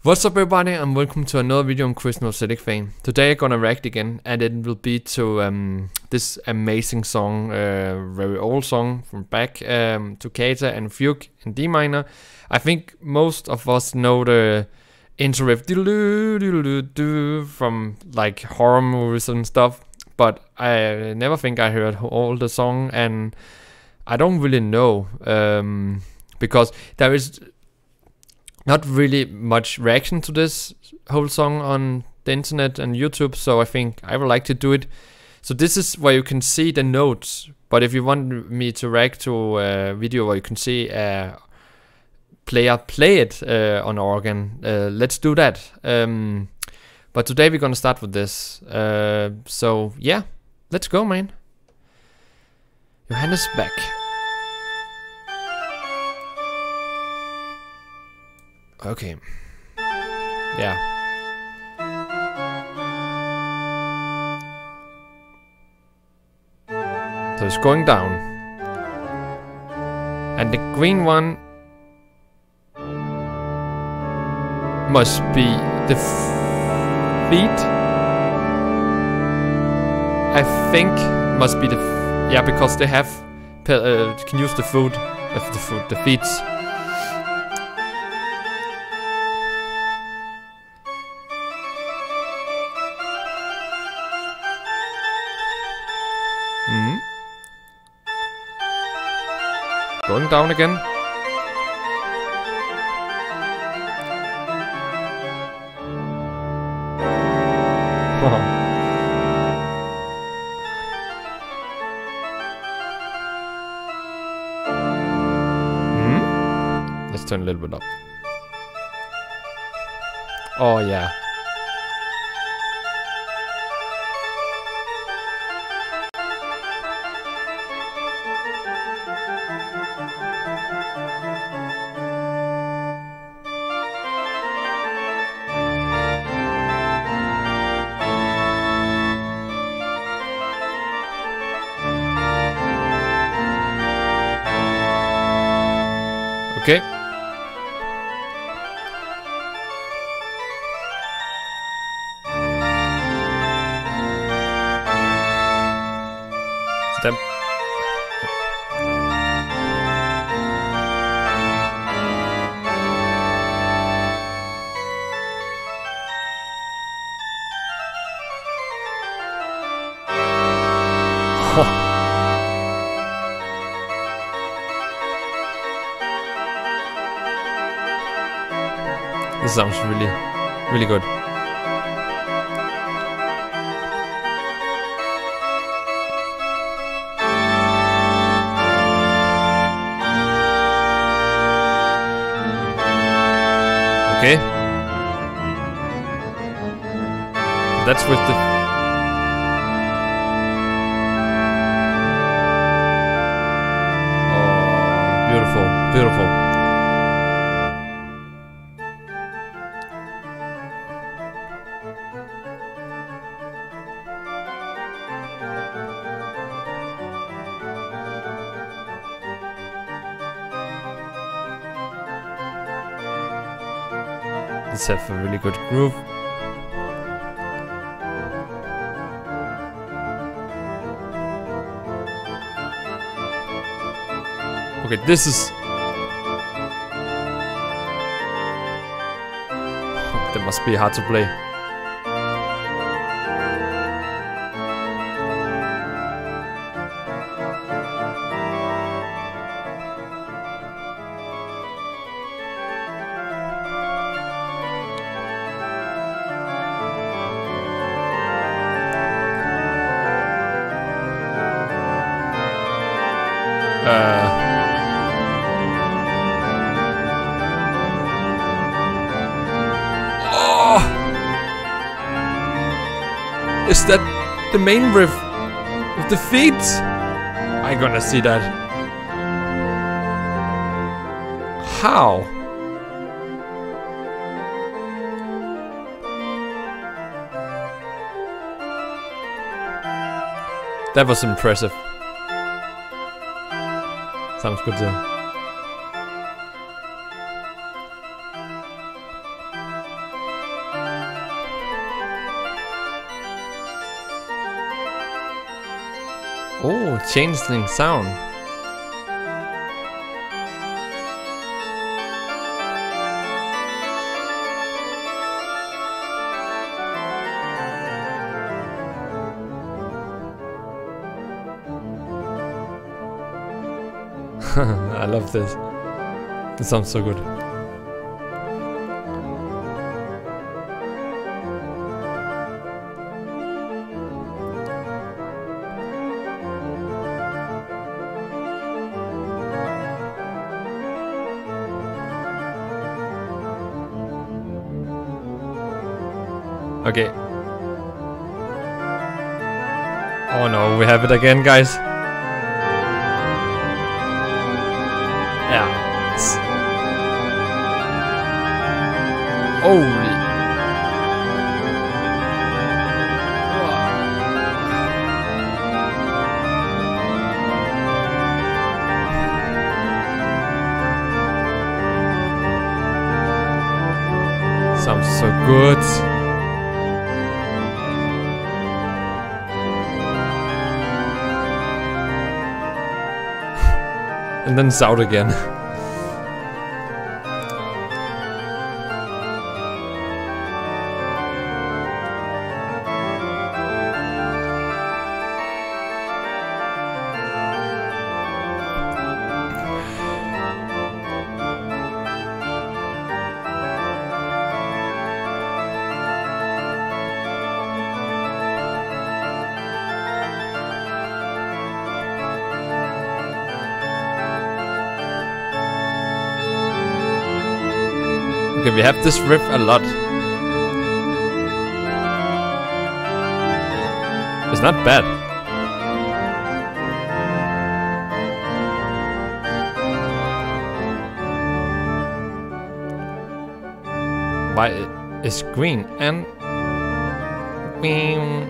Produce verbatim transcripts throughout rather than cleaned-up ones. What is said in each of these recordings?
What's up everybody and welcome to another video on Kurt Donald Cobain. Today I'm gonna react again and it will be to um, this amazing song, uh, very old song from Bach, um, Toccata and Fugue in D minor. I think most of us know the intro riff from like horror movies and stuff, but I never think I heard all the song, and I don't really know um, because there is not really much reaction to this whole song on the internet and YouTube, so I think I would like to do it. So this is where you can see the notes, but if you want me to react to a video where you can see a player play it uh, on organ, uh, let's do that. Um, but today we're gonna start with this. Uh, so yeah, let's go, man. Johannes Bach. Okay. Yeah. So it's going down. And the green one must be the f feet. I think must be the f yeah, because they have uh, can use the foot of the foot, the feet. Mm. Going down again. Oh. Mm. Let's turn a little bit up. Oh yeah. Okay. Step. Oh. This sounds really, really good. Okay. That's with the... Oh, beautiful, beautiful. Let's have a really good groove. Okay, this is... That must be hard to play. Uh, oh, is that the main riff with the feet? I'm gonna see that. How? That was impressive. Sounds good too. Oh, changeling sound. I love this. It sounds so good. Okay. Oh no, we have it again, guys. Yeah. Holy. Sounds so good. And then it's out again. Okay, we have this riff a lot. It's not bad. Why is green and beam?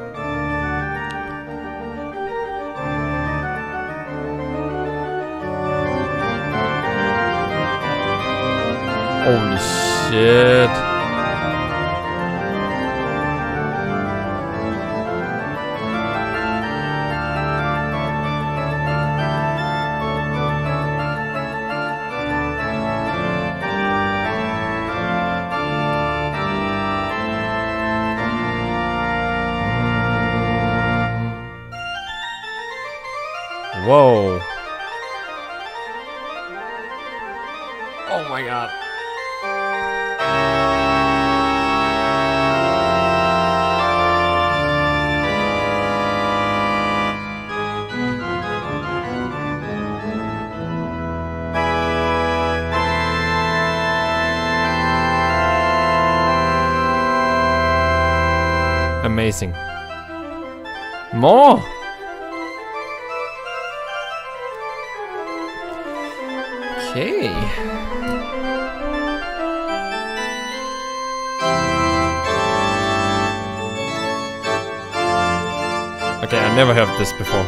Holy shit. Whoa. Oh my god. Amazing. More. Okay. Okay, I never heard this before.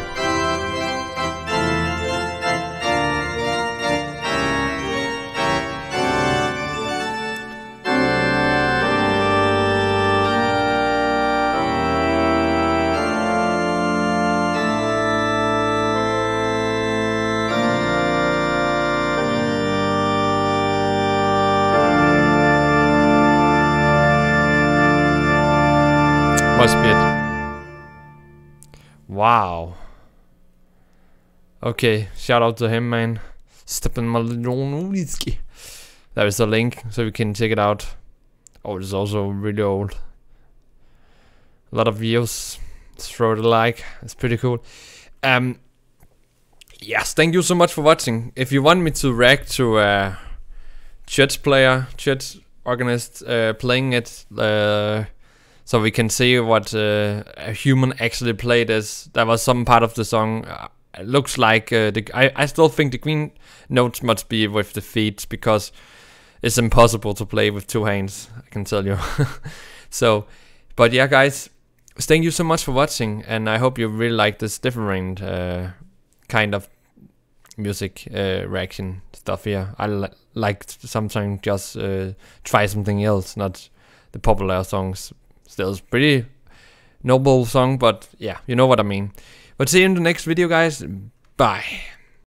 Must be it. Wow. Okay, shout out to him, man. Stepan Malonitsky. There is a link so you can check it out. Oh, it's also really old. A lot of views. Throw it a like. It's pretty cool. Um. Yes, thank you so much for watching. If you want me to react to a church player, church organist uh, playing it, uh, so we can see what uh, a human actually played as. That was some part of the song. Uh, it looks like uh, the. I, I still think the green notes must be with the feet because it's impossible to play with two hands. I can tell you. So, but yeah, guys, thank you so much for watching, and I hope you really like this different uh, kind of music uh, reaction stuff here. I li like sometimes just uh, try something else, not the popular songs. Still, it's pretty noble song, but yeah, you know what I mean. But see you in the next video, guys. Bye.